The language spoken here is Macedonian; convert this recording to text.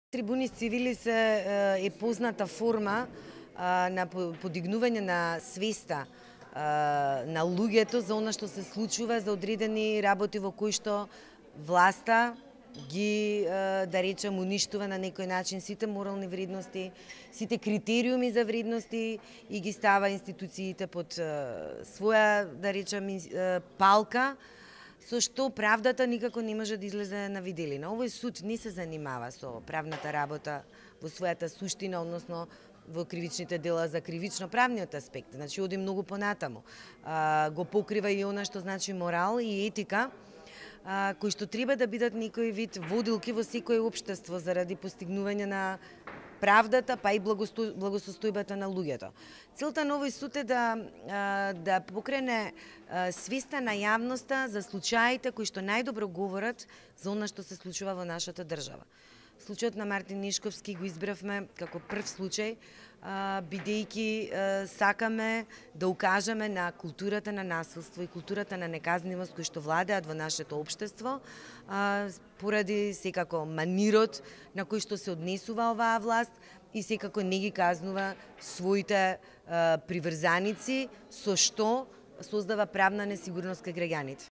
Трибуни цивили е позната форма на подигнување на свеста на луѓето за она што се случува, за одредени работи во кои што власта ги, да речем, уништува на некој начин сите морални вредности, сите критериуми за вредности и ги става институциите под своја, да речем, палка, со што правдата никако не може да излезе на виделина. Овој суд не се занимава со правната работа во својата суштина, односно во кривичните дела за кривично-правниот аспект. Значи, оди многу понатаму. Го покрива и она што значи морал и етика, кои што треба да бидат некој вид водилки во секое општество заради постигнување на правдата, па и благосостојбата на луѓето. Целта на овој суд е да покрене свеста на јавноста за случаите кои што најдобро говорат за она што се случува во нашата држава. Случајот на Мартин Нишковски го избравме како прв случај, бидејќи сакаме да укажеме на културата на насилство и културата на неказнивост кои што владеат во нашето општество, поради секако манирот на кој што се однесува оваа власт и секако не ги казнува своите приврзаници, со што создава правна несигурност кај граѓаните.